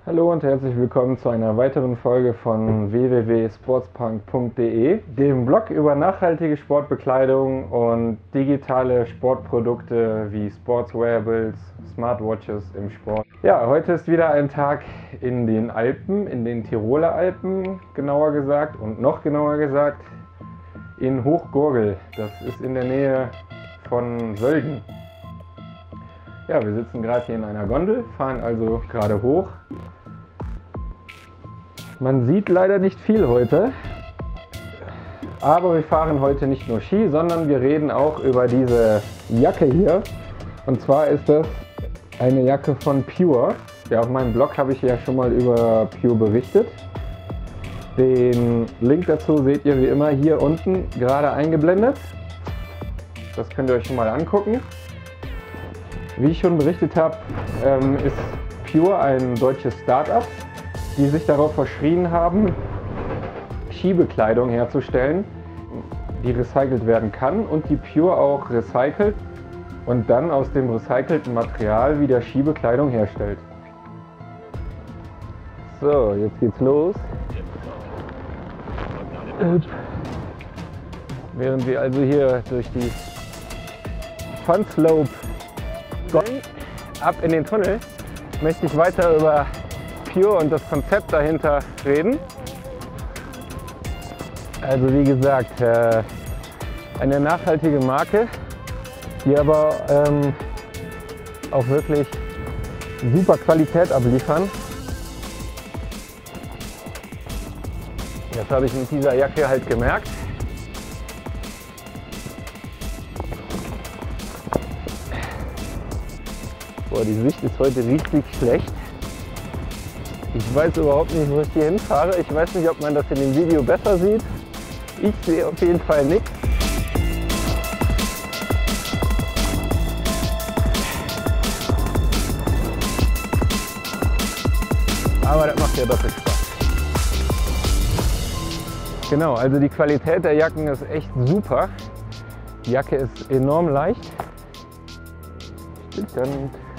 Hallo und herzlich willkommen zu einer weiteren Folge von www.sportspunk.de, dem Blog über nachhaltige Sportbekleidung und digitale Sportprodukte wie Sportswearables, Smartwatches im Sport. Ja, heute ist wieder ein Tag in den Alpen, in den Tiroler Alpen genauer gesagt und noch genauer gesagt in Hochgurgel. Das ist in der Nähe von Sölden. Ja, wir sitzen gerade hier in einer Gondel, fahren also gerade hoch. Man sieht leider nicht viel heute, aber wir fahren heute nicht nur Ski, sondern wir reden auch über diese Jacke hier. Und zwar ist das eine Jacke von Pure. Ja, auf meinem Blog habe ich ja schon mal über Pure berichtet. Den Link dazu seht ihr wie immer hier unten gerade eingeblendet. Das könnt ihr euch schon mal angucken. Wie ich schon berichtet habe, ist Pure ein deutsches Start-up, die sich darauf verschrien haben, Skibekleidung herzustellen, die recycelt werden kann und die Pure auch recycelt und dann aus dem recycelten Material wieder Skibekleidung herstellt. So, jetzt geht's los. Während wir also hier durch die Fun Slope gehen, ab in den Tunnel, möchte ich weiter über Pure und das Konzept dahinter reden. Also wie gesagt, eine nachhaltige Marke, die aber auch wirklich super Qualität abliefern. Das habe ich mit dieser Jacke halt gemerkt. Boah, die Sicht ist heute richtig schlecht. Ich weiß überhaupt nicht, wo ich hier hinfahre. Ich weiß nicht, ob man das in dem Video besser sieht. Ich sehe auf jeden Fall nichts. Aber das macht ja doppelt Spaß. Genau, also die Qualität der Jacken ist echt super. Die Jacke ist enorm leicht. So,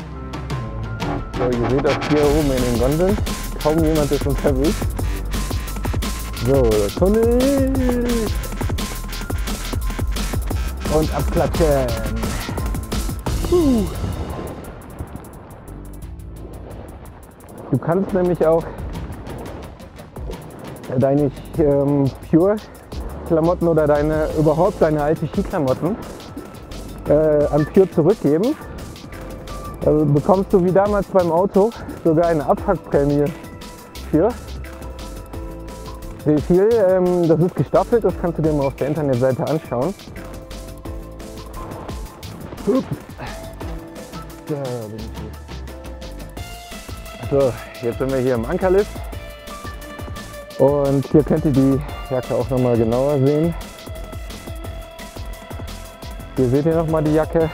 ihr seht das hier oben in den Gondeln. Kaum jemand ist unterwegs. So, Tunnel. Und abklatschen. Du kannst nämlich auch deine Pure-Klamotten oder überhaupt deine alte Skiklamotten an Pure zurückgeben. Da bekommst du wie damals beim Auto sogar eine Abwrackprämie für. Wie viel? Das ist gestaffelt, das kannst du dir mal auf der Internetseite anschauen. Ups. Da bin ich hier. So, jetzt sind wir hier im Ankerlift. Und hier könnt ihr die Jacke auch noch mal genauer sehen. Hier seht ihr noch mal die Jacke.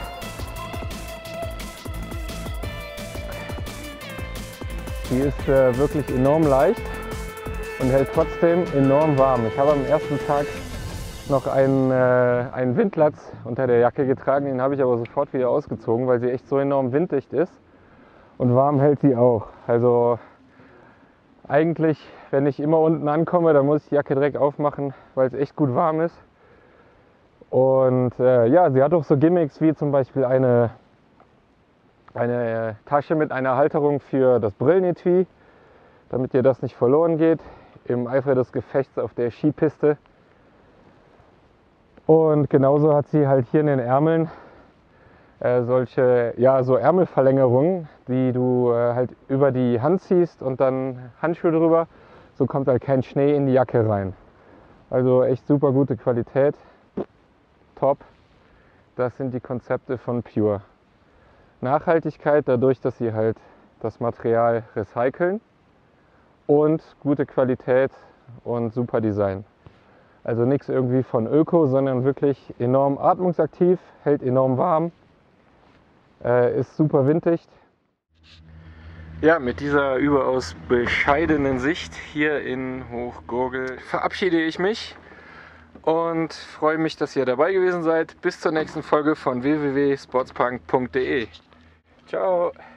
Die ist wirklich enorm leicht und hält trotzdem enorm warm. Ich habe am ersten Tag noch einen Windlatz unter der Jacke getragen, den habe ich aber sofort wieder ausgezogen, weil sie echt so enorm winddicht ist und warm hält sie auch. Also eigentlich, wenn ich immer unten ankomme, dann muss ich die Jacke direkt aufmachen, weil es echt gut warm ist. Und ja, sie hat auch so Gimmicks wie zum Beispiel eine Tasche mit einer Halterung für das Brillenetui, damit dir das nicht verloren geht im Eifer des Gefechts auf der Skipiste. Und genauso hat sie halt hier in den Ärmeln solche, ja, so Ärmelverlängerungen, die du halt über die Hand ziehst und dann Handschuhe drüber. So kommt halt kein Schnee in die Jacke rein. Also echt super gute Qualität. Top. Das sind die Konzepte von Pure. Nachhaltigkeit dadurch, dass sie halt das Material recyceln und gute Qualität und super Design. Also nichts irgendwie von Öko, sondern wirklich enorm atmungsaktiv, hält enorm warm, ist super winddicht. Ja, mit dieser überaus bescheidenen Sicht hier in Hochgurgel verabschiede ich mich und freue mich, dass ihr dabei gewesen seid. Bis zur nächsten Folge von www.sportspunk.de. Ciao!